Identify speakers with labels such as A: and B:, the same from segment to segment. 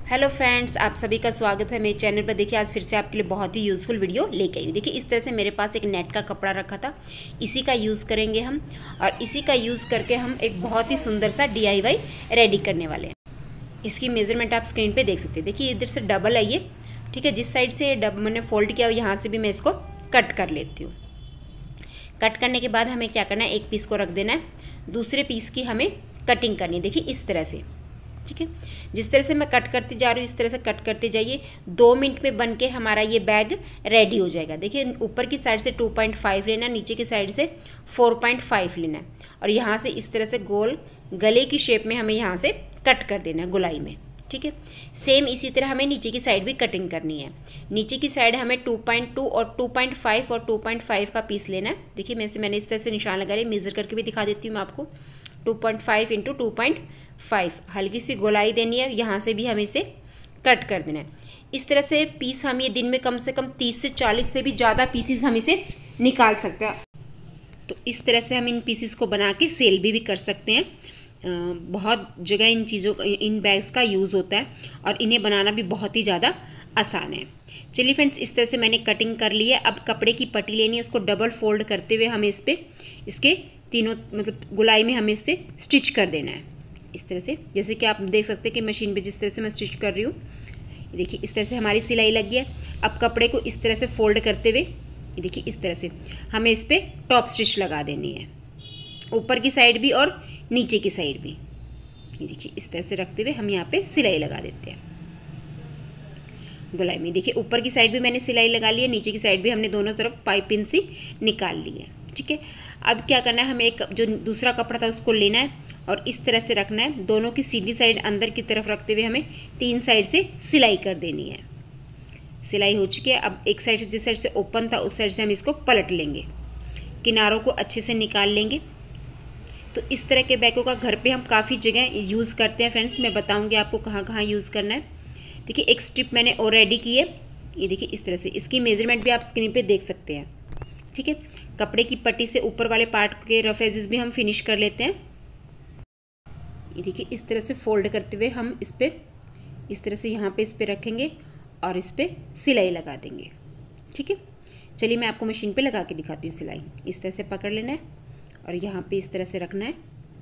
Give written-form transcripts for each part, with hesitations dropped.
A: Hello friends, आप सभी का स्वागत है मेरे चैनल पर। देखिए आज फिर से आपके लिए बहुत ही यूज़फुल वीडियो लेके आई हूँ। देखिए इस तरह से मेरे पास एक नेट का कपड़ा रखा था, इसी का यूज़ करेंगे हम और इसी का यूज़ करके हम एक बहुत ही सुंदर सा DIY रेडी करने वाले हैं। इसकी मेज़रमेंट आप स्क्रीन पे देख सकते हैं। देखिए इधर से डबल है ये, ठीक है। जिस साइड से मैंने फोल्ड किया यहाँ से भी मैं इसको कट कर लेती हूँ। कट करने के बाद हमें क्या करना है, एक पीस को रख देना है, दूसरे पीस की हमें कटिंग करनी है। देखिए इस तरह से, ठीक है। जिस तरह से मैं कट करती जा रही हूँ इस तरह से कट करते जाइए। 2 मिनट में बन के हमारा ये बैग रेडी हो जाएगा। देखिए ऊपर की साइड से 2.5 लेना, नीचे की साइड से 4.5 लेना है और यहाँ से इस तरह से गोल गले की शेप में हमें यहाँ से कट कर देना है गोलाई में, ठीक है। सेम इसी तरह हमें नीचे की साइड भी कटिंग करनी है। नीचे की साइड हमें 2.2 और 2.5 और 2.5 का पीस लेना है। देखिए मैंने इस तरह से निशान लगा लिया, मेज़र करके भी दिखा देती हूँ मैं आपको। 2.5 इंटू 2.5 हल्की सी गोलाई देनी है, यहाँ से भी हमें इसे कट कर देना है। इस तरह से पीस हम ये दिन में कम से कम 30 से 40 से भी ज़्यादा पीसीस हम इसे निकाल सकते हैं। तो इस तरह से हम इन पीसीस को बना के सेल भी कर सकते हैं। बहुत जगह इन बैग्स का यूज़ होता है और इन्हें बनाना भी बहुत ही ज़्यादा आसान है। चलिए फ्रेंड्स, इस तरह से मैंने कटिंग कर ली है। अब कपड़े की पट्टी लेनी है, उसको डबल फोल्ड करते हुए हमें इसके तीनों गुलाई में हमें इससे स्टिच कर देना है। इस तरह से, जैसे कि आप देख सकते हैं कि मशीन पे जिस तरह से मैं स्टिच कर रही हूँ, देखिए इस तरह से हमारी सिलाई लग गई है। अब कपड़े को इस तरह से फोल्ड करते हुए देखिए इस तरह से हमें इस पर टॉप स्टिच लगा देनी है, ऊपर की साइड भी और नीचे की साइड भी। ये देखिए इस तरह से रखते हुए हम यहाँ पे सिलाई लगा देते हैं गुलाई में। देखिए ऊपर की साइड भी मैंने सिलाई लगा ली है, नीचे की साइड भी हमने दोनों तरफ पाइपिंग सी निकाल ली है, ठीक है। अब क्या करना है, हमें एक जो दूसरा कपड़ा था उसको लेना है और इस तरह से रखना है। दोनों की सीधी साइड अंदर की तरफ रखते हुए हमें 3 साइड से सिलाई कर देनी है। सिलाई हो चुकी है। अब एक साइड से, जिस साइड से ओपन था उस साइड से हम इसको पलट लेंगे, किनारों को अच्छे से निकाल लेंगे। तो इस तरह के बैगों का घर पे हम काफ़ी जगह यूज़ करते हैं फ्रेंड्स। मैं बताऊंगी आपको कहाँ कहाँ यूज़ करना है। देखिए एक स्ट्रिप मैंने ऑलरेडी की है, ये देखिए इस तरह से। इसकी मेजरमेंट भी आप स्क्रीन पे देख सकते हैं, ठीक है। कपड़े की पट्टी से ऊपर वाले पार्ट के रफ एजेस भी हम फिनिश कर लेते हैं। ये देखिए इस तरह से फोल्ड करते हुए हम इस पर इस तरह से यहाँ पे इस पर रखेंगे और इस पर सिलाई लगा देंगे, ठीक है। चलिए मैं आपको मशीन पे लगा के दिखाती हूँ सिलाई। इस तरह से पकड़ लेना है और यहाँ पे इस तरह से रखना है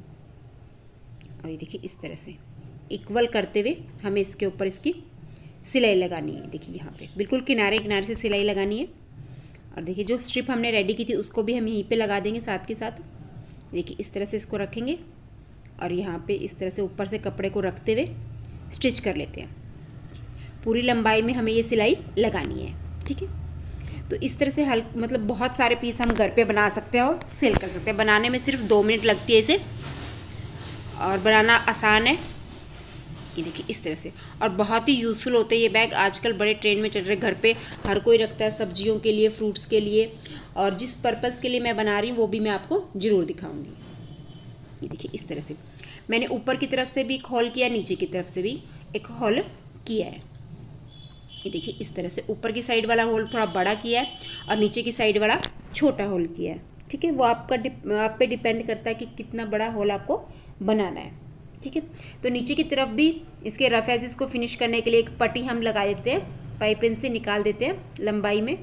A: और ये देखिए इस तरह से इक्वल करते हुए हमें इसके ऊपर इसकी सिलाई लगानी है। देखिए यहाँ पे बिल्कुल किनारे किनारे से सिलाई लगानी है। और देखिए जो स्ट्रिप हमने रेडी की थी उसको भी हम यहीं पे लगा देंगे साथ के साथ। देखिए इस तरह से इसको रखेंगे और यहाँ पे इस तरह से ऊपर से कपड़े को रखते हुए स्टिच कर लेते हैं। पूरी लंबाई में हमें ये सिलाई लगानी है, ठीक है। तो इस तरह से बहुत सारे पीस हम घर पे बना सकते हैं और सेल कर सकते हैं। बनाने में सिर्फ 2 मिनट लगती है इसे और बनाना आसान है। ये देखिए इस तरह से, और बहुत ही यूज़फुल होते हैं ये बैग। आजकल बड़े ट्रेंड में चल रहे, घर पे हर कोई रखता है सब्जियों के लिए, फ्रूट्स के लिए। और जिस पर्पज़ के लिए मैं बना रही हूँ वो भी मैं आपको ज़रूर दिखाऊँगी। ये देखिए इस तरह से मैंने ऊपर की तरफ से भी एक होल किया, नीचे की तरफ से भी एक होल किया है। ये देखिए इस तरह से ऊपर की साइड वाला होल थोड़ा बड़ा किया है और नीचे की साइड वाला छोटा होल किया है, ठीक है। वो आप पे डिपेंड करता है कि कितना बड़ा होल आपको बनाना है, ठीक है। तो नीचे की तरफ भी इसके रफ एजेस को फिनिश करने के लिए एक पट्टी हम लगा देते हैं, पाइपिंग से निकाल देते हैं लंबाई में।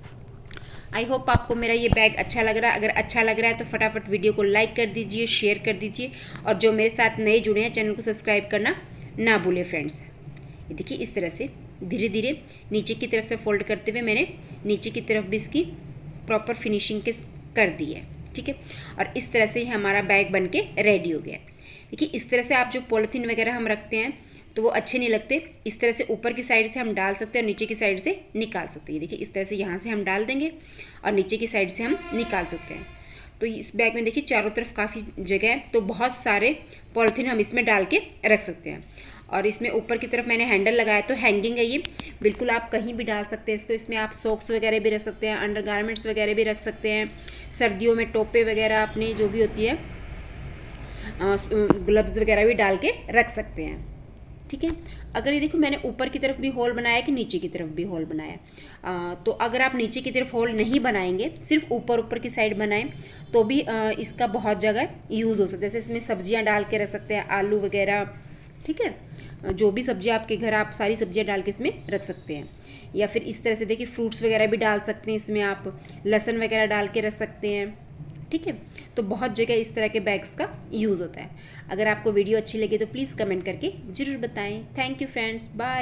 A: आई होप आपको मेरा ये बैग अच्छा लग रहा है। अगर अच्छा लग रहा है तो फटाफट वीडियो को लाइक कर दीजिए, शेयर कर दीजिए और जो मेरे साथ नए जुड़े हैं चैनल को सब्सक्राइब करना ना भूलें फ्रेंड्स। ये देखिए इस तरह से धीरे धीरे नीचे की तरफ से फोल्ड करते हुए मैंने नीचे की तरफ भी इसकी प्रॉपर फिनिशिंग कर दी है, ठीक है। और इस तरह से ही हमारा बैग बन के रेडी हो गया। देखिए इस तरह से आप जो पॉलीथीन वगैरह हम रखते हैं तो वो अच्छे नहीं लगते। इस तरह से ऊपर की साइड से हम डाल सकते हैं और नीचे की साइड से निकाल सकते हैं। देखिए इस तरह से यहाँ से हम डाल देंगे और नीचे की साइड से हम निकाल सकते हैं। तो इस बैग में देखिए चारों तरफ काफ़ी जगह है, तो बहुत सारे पॉलीथीन हम इसमें डाल के रख सकते हैं। और इसमें ऊपर की तरफ मैंने हैंडल लगाया, तो हैंगिंग है ये, बिल्कुल आप कहीं भी डाल सकते हैं इसको। इसमें आप सॉक्स वगैरह भी रख सकते हैं, अंडरगारमेंट्स वगैरह भी रख सकते हैं। सर्दियों में टोपे वगैरह अपनी जो भी होती है, ग्लव्स वगैरह भी डाल के रख सकते हैं, ठीक है। अगर ये देखो मैंने ऊपर की तरफ भी होल बनाया कि नीचे की तरफ भी होल बनाया, तो अगर आप नीचे की तरफ होल नहीं बनाएंगे, सिर्फ ऊपर की साइड बनाएं तो भी इसका बहुत जगह यूज़ हो सकता है। जैसे इसमें सब्जियां डाल के रख सकते हैं, आलू वगैरह, ठीक है। जो भी सब्जियाँ आपके घर, आप सारी सब्जियाँ डाल के इसमें रख सकते हैं। या फिर इस तरह से देखिए फ्रूट्स वगैरह भी डाल सकते हैं इसमें, आप लहसुन वगैरह डाल के रख सकते हैं। ठीक है, तो बहुत जगह इस तरह के बैग्स का यूज़ होता है। अगर आपको वीडियो अच्छी लगी तो प्लीज़ कमेंट करके ज़रूर बताएं। Thank you friends, bye.